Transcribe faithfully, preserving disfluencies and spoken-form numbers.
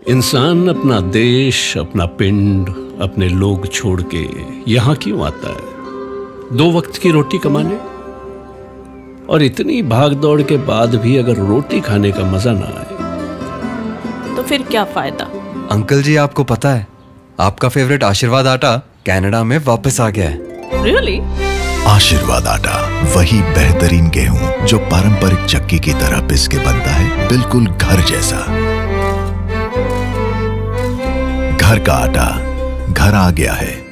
इंसान अपना देश, अपना पिंड, अपने लोग छोड़ के यहां क्यों आता है? दो वक्त की रोटी कमाने। और इतनी भाग दौड़ के बाद भी अगर रोटी खाने का मजा ना आए तो फिर क्या फायदा? अंकल जी, आपको पता है आपका फेवरेट आशीर्वाद आटा कनाडा में वापस आ गया है। रियली? आशीर्वाद आटा, वही बेहतरीन गेहूं जो पारंपरिक चक्की की तरह पिस के बनता है, बिल्कुल घर जैसा। घर का आटा घर आ गया है।